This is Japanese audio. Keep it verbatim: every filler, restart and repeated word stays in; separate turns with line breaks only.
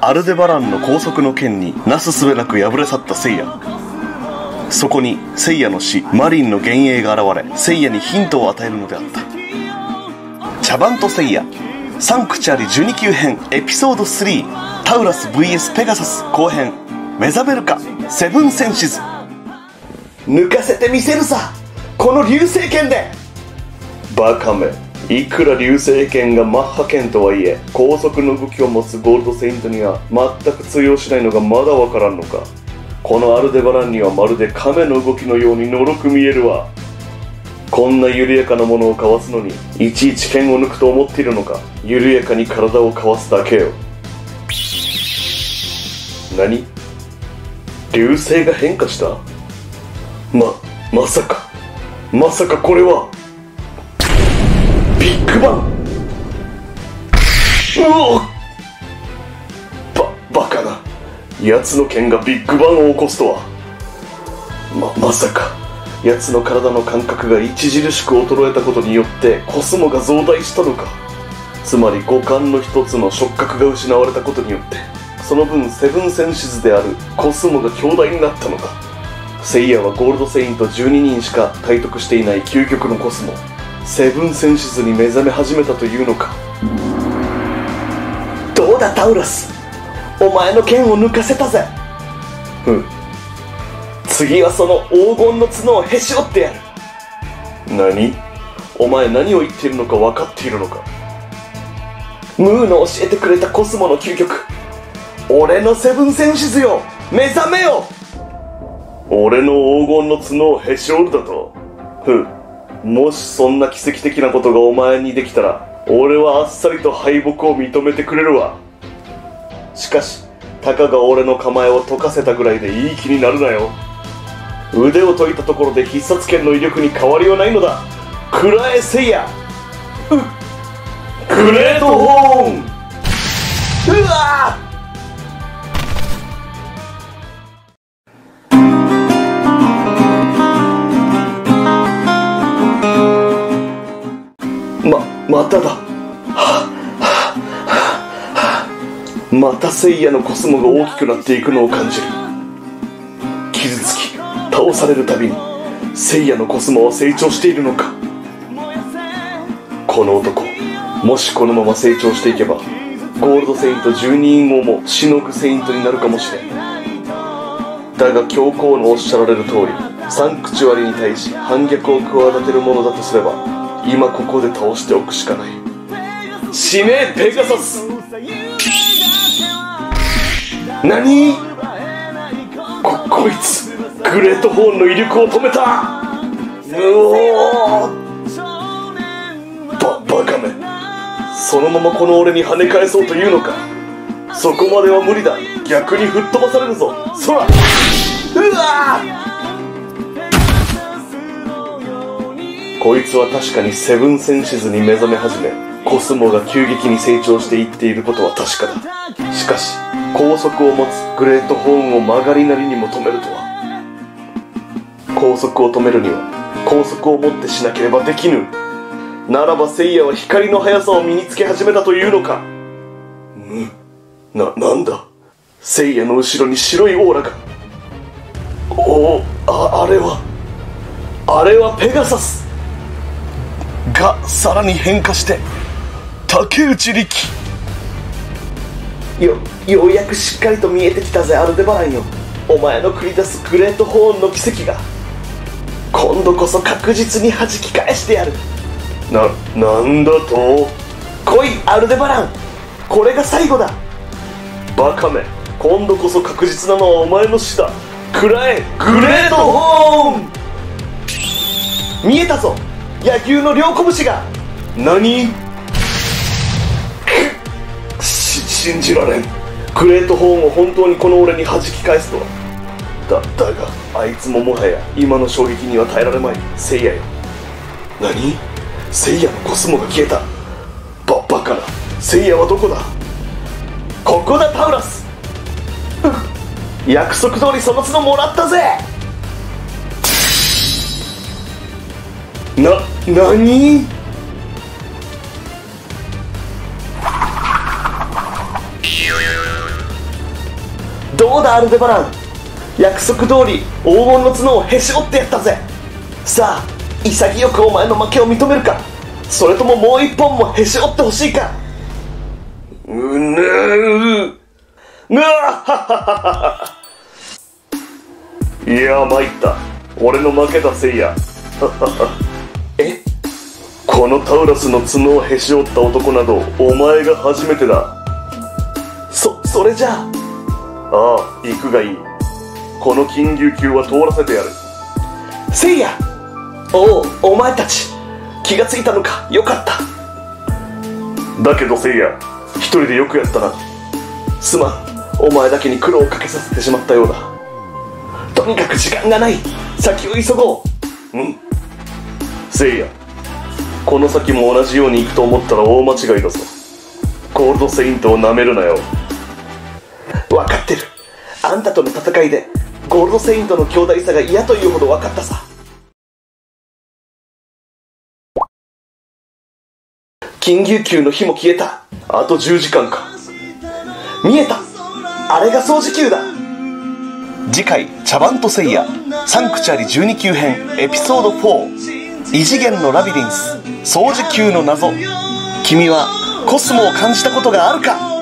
アルデバランの拘束の剣になすすべなく敗れ去ったセイヤ。そこにセイヤの死、マリンの幻影が現れ、セイヤにヒントを与えるのであった。茶番とセイヤサンクチュアリじゅうに級編エピソードスリー、タウラス ブイエス ペガサス後編、目覚めるかセブンセンシズ。抜かせてみせるさ、この流星剣で。バカめ、いくら流星剣がマッハ剣とはいえ、高速の動きを持つゴールドセイントには全く通用しないのがまだわからんのか。このアルデバランにはまるで亀の動きのようにのろく見えるわ。こんな緩やかなものをかわすのにいちいち剣を抜くと思っているのか。緩やかに体をかわすだけよ。何？流星が変化した？ま、まさかまさかこれはビッグバン。うおっ、バ、バカな。奴の剣がビッグバンを起こすとは。ま、まさか奴の体の感覚が著しく衰えたことによってコスモが増大したのか。つまり五感の一つの触覚が失われたことによって、その分セブンセンシズであるコスモが強大になったのか。セイヤはゴールドセイントじゅうににんしか体得していない究極のコスモ、セブンセンシズに目覚め始めたというのか。どうだタウラス、お前の剣を抜かせたぜ。ふん、次はその黄金の角をへし折ってやる。何？お前何を言っているのか分かっているのか。ムーの教えてくれたコスモの究極、俺のセブンセンシズよ、目覚めよ。俺の黄金の角をへし折るだと。ふん、もしそんな奇跡的なことがお前にできたら、俺はあっさりと敗北を認めてくれるわ。しかし、たかが俺の構えを解かせたぐらいでいい気になるなよ。腕を解いたところで必殺剣の威力に変わりはないのだ。食らえセイヤ。グレートホーン。うわま、まただ。またセイヤのコスモが大きくなっていくのを感じる。傷つき倒されるたびにセイヤのコスモは成長しているのか。この男、もしこのまま成長していけばゴールドセイントじゅうにんごもしのぐセイントになるかもしれん。だが教皇のおっしゃられる通り、サンクチュアリに対し反逆を企てるものだとすれば、今ここで倒しておくしかない。死ねペガサス。何？こ、こいつグレートホーンの威力を止めた。うおー、バ、バカめ、そのままこの俺に跳ね返そうというのか。そこまでは無理だ。逆に吹っ飛ばされるぞ。そら、うわー。こいつは確かにセブンセンシズに目覚め始め、コスモが急激に成長していっていることは確かだ。しかし高速を持つグレートホーンを曲がりなりにも止めるとは。高速を止めるには高速をもってしなければできぬ。ならばセイヤは光の速さを身につけ始めたというのか。む、な、なんだ。セイヤの後ろに白いオーラが。おお、あ、あれはあれはペガサスがさらに変化して竹内力。よ、ようやくしっかりと見えてきたぜアルデバランよ。お前の繰り出すグレートホーンの奇跡が今度こそ確実に弾き返してやる。な、なんだと。来いアルデバラン、これが最後だ。バカめ、今度こそ確実なのはお前の死だ。食らえグレートホーン。見えたぞ、野球の両拳が。何？し、信じられん。グレートホーンを本当にこの俺に弾き返すとは。だ、だがあいつももはや今の衝撃には耐えられまい。セイヤよ。何？セイヤのコスモが消えた。バ、バカな。セイヤはどこだ。ここだタウラス。約束通りその角もらったぜ。な、なに？ どうだアルデバラン、約束通り黄金の角をへし折ってやったぜ。さあ潔くお前の負けを認めるか、それとももう一本もへし折ってほしいか。うぬーうわいや参った、俺の負けだせいやえ、このタウラスの角をへし折った男などお前が初めてだ。そそれじゃあああ行くがいい。この金牛級は通らせてやる。せいや、おお、お前たち気がついたのか、よかった。だけどせいや、一人でよくやったな。すまん、お前だけに苦労をかけさせてしまったようだ。とにかく時間がない、先を急ごう。うん、せいや、この先も同じように行くと思ったら大間違いだぞ。ゴールドセイントをなめるなよ。分かってる、あんたとの戦いでゴールドセイントの強大さが嫌というほど分かったさ。金牛級の火も消えた。あとじゅうじかんか。見えた、あれが掃除球だ。次回茶番とせいやサンクチュアリじゅうに級編エピソードフォー、異次元のラビリンス掃除球の謎。君はコスモを感じたことがあるか。